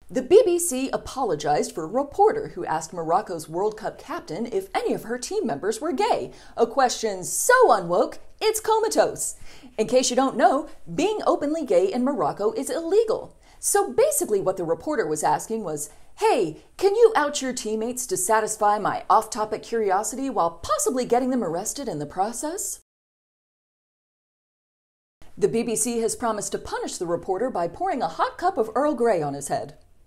The BBC apologized for a reporter who asked Morocco's World Cup captain if any of her team members were gay, a question so unwoke, it's comatose. In case you don't know, being openly gay in Morocco is illegal. So basically what the reporter was asking was, hey, can you out your teammates to satisfy my off-topic curiosity while possibly getting them arrested in the process? The BBC has promised to punish the reporter by pouring a hot cup of Earl Grey on his head.